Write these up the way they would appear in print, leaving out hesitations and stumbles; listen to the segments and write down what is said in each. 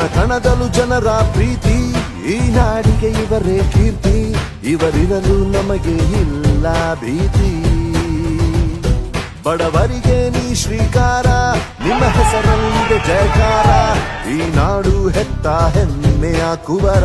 ಕಣದಲು ಜನರ ಪ್ರೀತಿ, ಈ ನಾಡಿಗೆ ಇವರೇ ಕೀರ್ತಿ, ಇವರಿರಲು ನಮಗೆ ಇಲ್ಲ ಭೀತಿ. ಬಡವರಿಗೆ ನೀ ಶ್ರೀಕಾರ, ನಿಮ್ಮ ಹೆಸರಲ್ಲಿದೆ ಜಯಕಾರ, ಈ ನಾಡು ಹೆತ್ತ ಹೆಮ್ಮೆಯ ಕುವರ.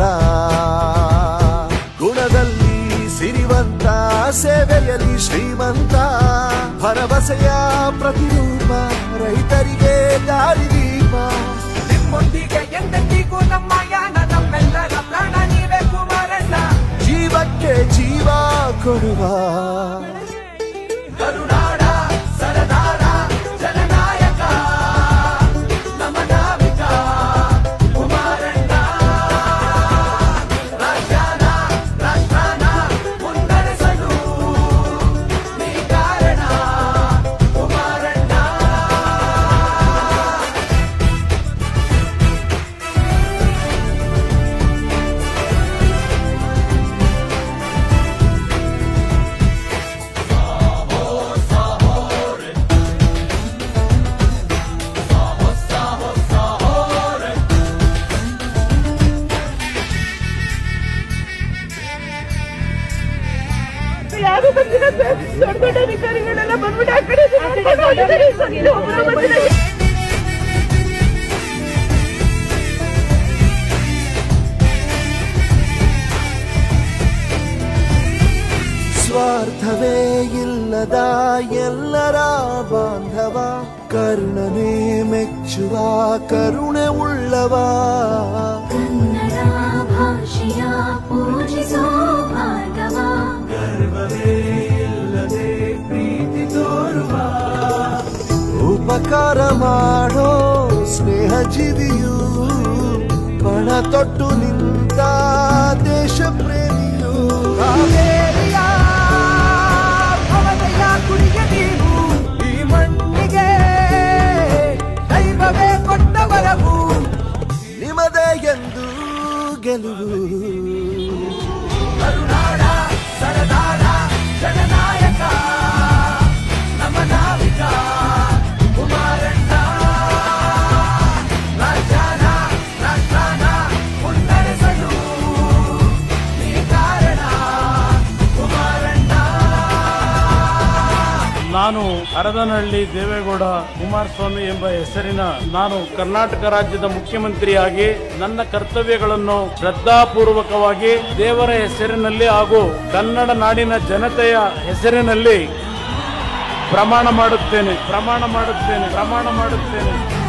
ಗುಣದಲ್ಲಿ ಸಿರಿವಂತ, ಸೇವೆಯಲ್ಲಿ ಶ್ರೀಮಂತ, ಭರವಸೆಯ ಪ್ರತಿರೂಪ, ರೈತರಿಗೆ ದಾರಿದೀಪ. ನಿಮ್ಮೊಂದಿಗೆ ಎಂದೆಂದಿಗೂ ನಮ್ಮ ಯಾನ, ನಮ್ಮೆಲ್ಲರ ಪ್ರಾಣ ನೀವೇ ಕುಮಾರಣ್ಣ. ಜೀವಕ್ಕೆ ಜೀವ ಕೊಡುವ ಕರುನಾಡ ಸರದಾರ ಜನನಾಯಕ ನಮ್ಮ ನಾವಿಕ ಕುಮಾರಣ್ಣ. ರಾಜ್ಯಾನ ರಾಷ್ಟ್ರಾನ ಮುನ್ನಡೆಸಲು ನೀ ಕಾರಣ ಕುಮಾರಣ್ಣ. ಯಾರು ಬಂದಿಲ್ಲ ಸರ್, ದೊಡ್ಡ ದೊಡ್ಡ ಅಧಿಕಾರಿಗಳೆಲ್ಲ ಬಂದ್ಬಿಟ್ಟು ಆ ಕಡೆ ಸ್ವಾರ್ಥವೇ ಇಲ್ಲದ ಎಲ್ಲರ ಬಾಂಧವ, ಕರ್ಣನೇ ಮೆಚ್ಚುವ ಕರುಣೆ ಉಳ್ಳವ. ಕನ್ನಡ ಭಾಷೆಯ ಪೂಜಿಸೋ ಭಾರ್ಗವ, ಗರ್ವವೇ ಇಲ್ಲದೆ ಪ್ರೀತಿ ತೋರುವ, ಉಪಕಾರ ಮಾಡೋ ಸ್ನೇಹ ಜೀವಿಯು, ಪಣ ತೊಟ್ಟು ನಿಂತ ದೇಶ ಪ್ರೇಮಿಯು. ಕಾವೇರಿಯ ಭವದಯ ಕುಡಿಯ ನೀವು, ಈ ಮಣ್ಣಿಗೆ ದೈವವೇ ಕೊಟ್ಟ ವರವು, ನಿಮದೇ ಎಂದು ಗೆಲುವು. ಕರುನಾಡ ಸರದಾರ ಜನನಾಯಕ ನಮ್ಮ ನಾವಿಕ ಕುಮಾರಣ್ಣ. ರಾಜ್ಯಾನ ರಾಷ್ಟ್ರಾನ ಮುನ್ನಡೆಸಲು ನೀ ಕಾರಣ ಕುಮಾರಣ್ಣ. ನಾನು ಹರದನಹಳ್ಳಿ ದೇವೇಗೌಡ ಕುಮಾರಸ್ವಾಮಿ ಎಂಬ ಹೆಸರಿನ ನಾನು ಕರ್ನಾಟಕ ರಾಜ್ಯದ ಮುಖ್ಯಮಂತ್ರಿಯಾಗಿ ನನ್ನ ಕರ್ತವ್ಯಗಳನ್ನು ಶ್ರದ್ಧಾಪೂರ್ವಕವಾಗಿ ದೇವರ ಹೆಸರಿನಲ್ಲಿ ಹಾಗೂ ಕನ್ನಡ ನಾಡಿನ ಜನತೆಯ ಹೆಸರಿನಲ್ಲಿ ಪ್ರಮಾಣ ಮಾಡುತ್ತೇನೆ.